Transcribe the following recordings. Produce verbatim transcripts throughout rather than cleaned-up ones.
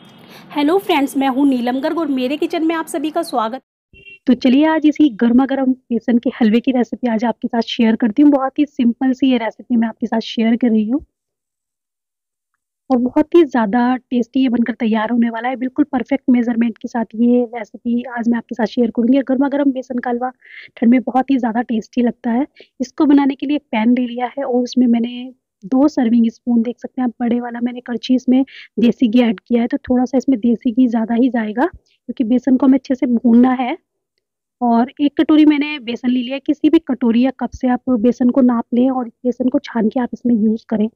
Hello friends, मैं हूँ नीलम गर्ग और मेरे किचन में आप सभी का स्वागत। तो चलिए आज इसी गर्मा-गर्म बेसन के हलवे की रेसिपी आज आपके साथ शेयर करती हूँ। बहुत ही सिंपल सी ये रेसिपी मैं आपके साथ शेयर कर रही हूँ और बहुत ही ज़्यादा टेस्टी ये बनकर तैयार होने वाला है। बिल्कुल परफेक्ट मेज़रमेंट के साथ ये रेसिपी आज मैं आपके साथ शेयर करूँगी। गर्मा-गर्म बेसन का हलवा ठंड में बहुत ही ज़्यादा टेस्टी लगता है। इसको बनाने के लिए एक पैन ले लिया है और उसमें मैंने दो सर्विंग स्पून देख सकते हैं आप बड़े वाला मैंने करछी इसमें देसी घी ऐड किया है, तो थोड़ा-सा इसमें देसी घी ज़्यादा ही जाएगा क्योंकि बेसन को हमें अच्छे से भूनना है। और एक कटोरी मैंने बेसन ले लिया है, किसी भी कटोरी या कप से आप बेसन को नाप लें और बेसन को छान के आप इसमें यूज़ करें।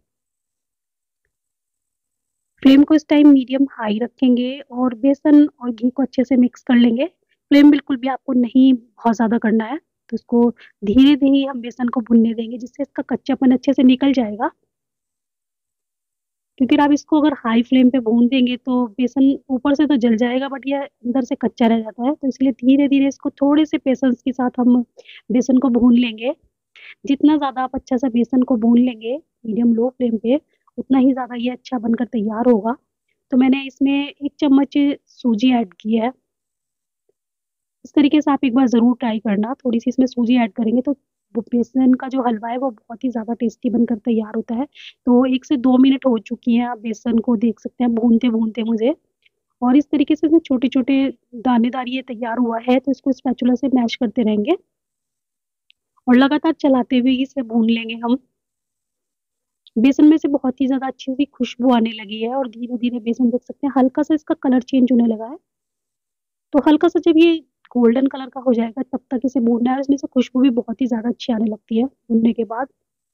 फ्लेम को इस टाइम मीडियम हाई रखेंगे और बेसन और घी को अच्छे से मिक्स कर लेंगे। फ्लेम बिल्कुल भी आपको नहीं बहुत ज़्यादा करना है, तो इसको धीरे-धीरे हम बेसन को भुनने देंगे जिससे इसका कच्चापन अच्छे से निकल जाएगा। क्योंकि आप इसको अगर हाई फ्लेम पे भून देंगे तो बेसन ऊपर से तो जल जाएगा बट ये अंदर से कच्चा रह जाता है, तो इसलिए धीरे-धीरे इसको थोड़े से पेशेंस के साथ हम बेसन को भून लेंगे। जितना ज़्यादा आप अच्छा सा बेसन को भून लेंगे मीडियम लो फ्लेम पे, उतना ही ज़्यादा ये अच्छा बनकर तैयार होगा। तो मैंने इसमें एक चम्मच सूजी ऐड की है। इस तरीके से आप एक बार ज़रूर ट्राई करना, थोड़ी-सी इसमें सूजी ऐड करेंगे तो वो बेसन का जो हलवा है वो बहुत ही ज़्यादा टेस्टी बनकर तैयार होता है। तो एक से दो मिनट हो चुकी हैं, आप बेसन को देख सकते हैं भूनते-भूनते मुझे और इस तरीके से इसमें छोटे-छोटे दानेदार ये तैयार हुआ है, तो इसको स्पैचुला से मैश करते रहेंगे और लगातार चलाते हुए इसे भून लेंगे हम। बेसन में से बहुत ही ज़्यादा अच्छी-सी खुशबू आने लगी है और धीरे-धीरे बेसन देख सकते हैं हल्का-सा इसका कलर चेंज होने लगा है। तो हल्का-सा जब ये गोल्डन कलर का हो जाएगा तब तक इसे भूनना है और इसमें से खुशबू भी बहुत ही ज़्यादा अच्छी आने लगती है भूनने के बाद।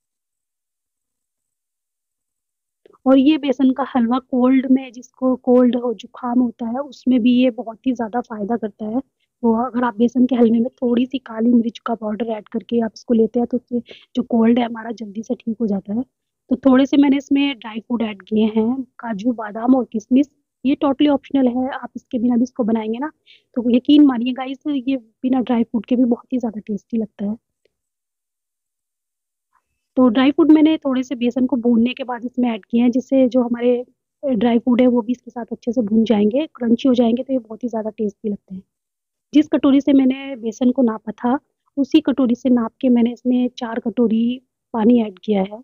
और ये बेसन का हलवा कोल्ड में जिसको कोल्ड हो जुकाम होता है उसमें भी ये बहुत ही ज़्यादा फ़ायदा करता है। तो अगर आप बेसन के हलवे में थोड़ी-सी काली मिर्च का पाउडर ऐड करके आप इसको लेते हैं तो उससे जो कोल्ड है हमारा जल्दी से ठीक हो जाता है। तो थोड़े से मैंने इसमें ड्राई फ्रूट ऐड किए हैं, काजू, बादाम और किशमिश। ये टोटली ऑप्शनल है, आप इसके बिना भी इसको बनाएँगे ना तो यकीन मानिए गाइस ये बिना ड्राई फ्रूट के भी बहुत ही ज़्यादा टेस्टी लगता है। तो ड्राई फ्रूट मैंने थोड़े से बेसन को भूनने के बाद इसमें ऐड किए हैं जिससे जो हमारे अ, ड्राई फ्रूट है वो भी इसके साथ अच्छे से भून जाएँगे, क्रंची हो जाएँगे तो ये बहुत ही ज़्यादा टेस्टी लगते हैं। जिस कटोरी से मैंने बेसन को नापा था, उसी कटोरी से नाप के मैंने इसमें चार कटोरी पानी ऐड किया है।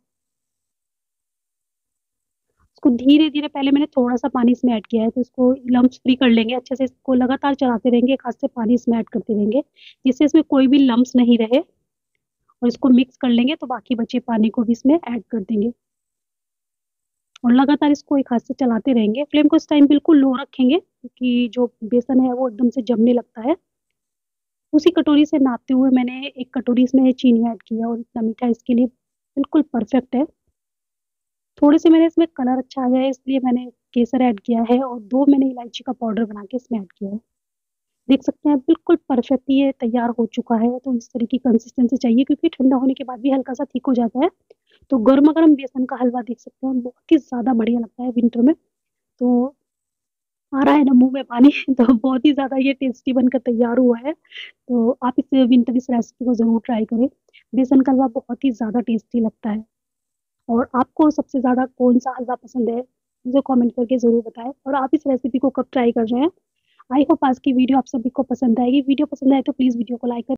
इसको धीरे-धीरे पहले मैंने थोड़ा-सा पानी इसमें ऐड किया है तो इसको लम्प्स फ्री कर लेंगे, अच्छे से इसको लगातार चलाते रहेंगे, एक हाथ से पानी इसमें ऐड करते रहेंगे, जिससे इसमें कोई भी लम्प्स नहीं रहे और इसको मिक्स कर लेंगे तो बाकी बचे पानी को भी इसमें ऐड कर देंगे। और लगातार इसको एक हाथ से चलाते रहेंगे। फ्लेम को इस टाइम बिल्कुल लो रखेंगे क्योंकि जो बेसन है वो एकदम से जमने लगता है। उसी कटोरी से नापते हुए मैंने एक कटोरी इसमें चीनी ऐड की है और इतना मीठा इसके लिए बिल्कुल परफेक्ट है। थोड़े से मैंने इसमें कलर अच्छा आ जाए इसलिए मैंने केसर ऐड किया है और दो मैंने इलायची का पाउडर बना के इसमें ऐड किया है। देख सकते हैं बिल्कुल परफेक्ट ये तैयार हो चुका है, तो इस तरह की कंसिस्टेंसी चाहिए क्योंकि ठंडा होने के बाद भी हल्का-सा थिक हो जाता है। तो गरमा-गरम बेसन का हलवा देख सकते हैं बहुत ही ज़्यादा बढ़िया लगता है विंटर में। तो आ रहा है ना मुँह में पानी तो बहुत ही ज़्यादा ये टेस्टी बनकर तैयार हुआ है। तो आप इस विंटर इस रेसिपी को ज़रूर ट्राई करें। बेसन का हलवा बहुत ही ज़्यादा टेस्टी लगता है और आपको सबसे ज़्यादा कौन-सा हलवा पसंद है, मुझे कमेंट करके ज़रूर बताएँ और आप इस रेसिपी को कब ट्राई कर रहे हैं। आई होप आज की वीडियो आप सभी को पसंद आएगी। वीडियो पसंद आए तो प्लीज़ वीडियो को लाइक करें।